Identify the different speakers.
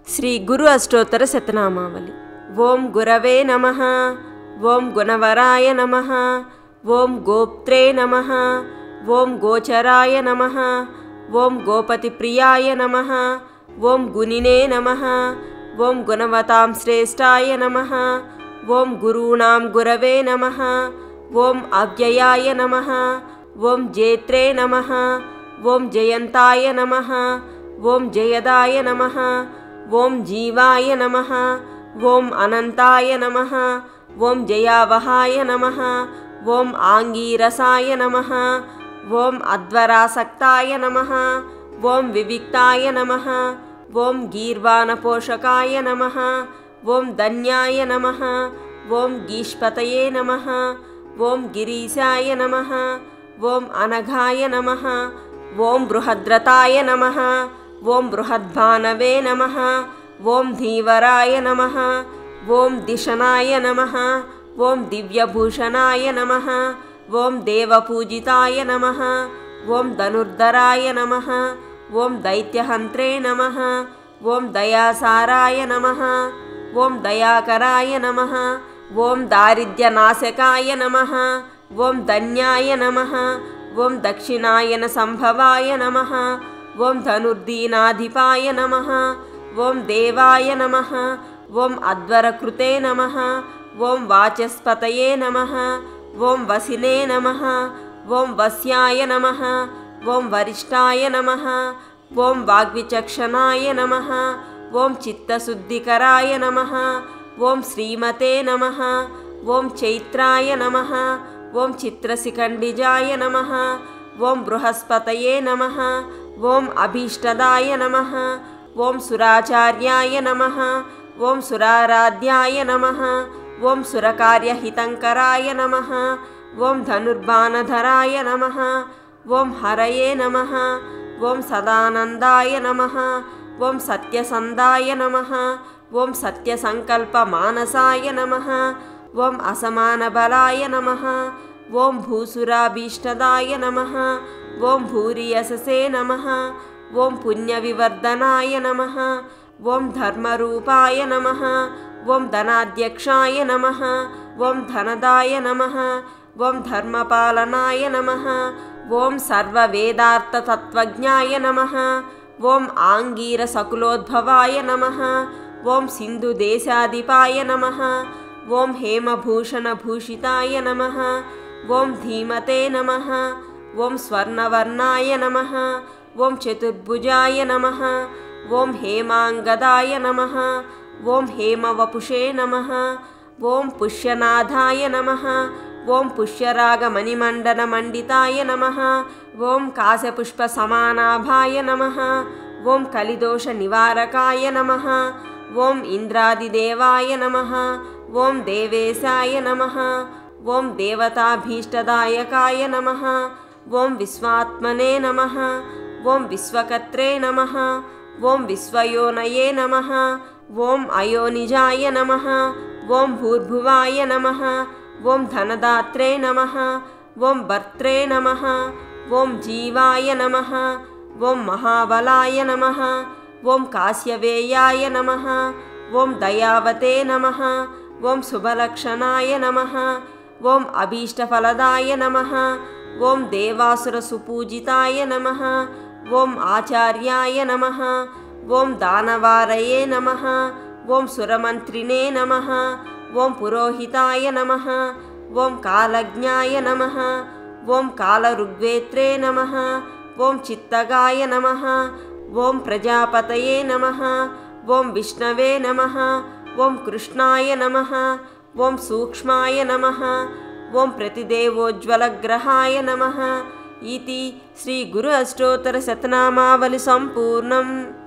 Speaker 1: श्री गुरु अष्टोत्तर शतनामावली। ओं गुरवे नमः। ओं गुणवराय नमः। ओं गोप्त्रे नमः। ओं गोचराय नमः। ओं गोपतिप्रियाय नमः। ओं गुणिने नमः। ओं गुणवतां श्रेष्ठाय नमः। ओं गुरूणां गुरवे नमः। ओं अव्ययाय नमः। ओं जेत्रे नमः। ओं जयन्ताय नमः। ओं जयदाय नमः। ओं जीवाय नमः। ओं अनन्ताय नमः। ओं जयावहाय नमः। ओं आङ्गीरसाय नमः। ओं अध्वरासक्ताय नमः। ओं विविक्ताय नमः। ओं गीर्वाणपोषकाय नमः। ओं धन्याय नमः। ओं गीष्पतये नमः। ओं गिरीशाय नमः। ओं अनघाय नमः। ओं बृहद्रथाय नमः। ओं बृहद्भानवे नमः। ओं धीवराय नमः। ओं दिशनाय नमः। ओं दिव्यभूषणाय नमः। ओं देवपूजिताय नमः। ओं धनुर्धराय नमः। ओं दैत्यहन्त्रे नमः। ओं दयासाराय नमः। ओं दयाकराय नमः। ओं दारिद्र्यनाशकाय नमः। ओं धन्याय नमः। ओं दक्षिणायनसम्भवाय नमः। ओं धनुर्दीनाधिपाय नमः। ओं देवाय नमः। ओं अध्वरकृते नमः। ओं वाचस्पतये नमः। ओं वसिने नमः। ओं वस्याय नमः। ओं वरिष्ठाय नमः। ओं वाग्विचक्षणाय नमः। ओं चित्तशुद्धिकराय नमः। ओं श्रीमते नमः। ओं चैत्राय नमः। ओं चित्रशिखण्डिजाय नमः। ओं बृहस्पतये नमः। ओं अभीष्टदाय नमः। ओं सुराचार्याय नमः। ओं सुराराध्याय नमः। ओं सुरकार्यहितङ्कराय नमः। ओं धनुर्बाणधराय नमः। ओं हरये नमः। ओं सदानन्दाय नमः। ओं सत्यसन्धाय नमः। ओं सत्यसङ्कल्पमानसाय नमः। ओं असमानबलाय नमः। ओं भूसुराभीष्टदाय नमः। ओं भूरियशसे नमः। ओं पुण्यविवर्धनाय नमः। ओं धर्मरूपाय नमः। ओं धनाध्यक्षाय नमः। ओं धनदाय नमः। ओं धर्मपालनाय नमः। ओं सर्ववेदार्थतत्त्वज्ञाय नमः। ओं आङ्गीरसकुलोद्भवाय नमः। ओं सिन्धुदेशाधिपाय नमः। ओं हेमभूषणभूषिताय नमः। ओं धीमते नमः। ओं स्वर्णवर्णाय नमः। ओं चतुर्भुजाय नमः। ओं हेमाङ्गदाय नमः। ओं हेमवपुषे नमः। ओं पुष्यनाथाय नमः। ओं पुष्यरागमणिमण्डनमण्डिताय नमः। ओं काशपुष्पसमानाभाय नमः। ओं कलिदोषनिवारकाय नमः। ओं इन्द्रादिदेवाय नमः। ओं देवेशाय नमः। ओं देवताभीष्टदायकाय नमः। ओं विश्वात्मने नमः। ओं विश्वकर्त्रे नमः। ओं विश्वयोनये नमः। ओं अयोनिजाय नमः। ओं भूर्भुवाय नमः। ओं धनदात्रे नमः। ओं भर्त्रे नमः। ओं जीवाय नमः। ओं महाबलाय नमः। ओं काश्यवेयाय नमः। ओं दयावते नमः। ओं शुभलक्षणाय नमः। ओं अभीष्टफलदाय नमः। ओं देवासुरसुपूजिताय नमः। ओं आचार्याय नमः। ओं दानवारये नमः। ओं सुरमन्त्रिणे नमः। ओं पुरोहिताय नमः। ओं कालज्ञाय नमः। ओं कालऋग्वेत्रे नमः। ओं चित्तगाय नमः। ओं प्रजापतये नमः। ओं विष्णवे नमः। ओं कृष्णाय नमः। ओं सूक्ष्माय नमः। ओं प्रतिदेवोज्ज्वलग्रहाय नमः। इति श्री गुरु अष्टोत्तर शतनामावली सम्पूर्णम्।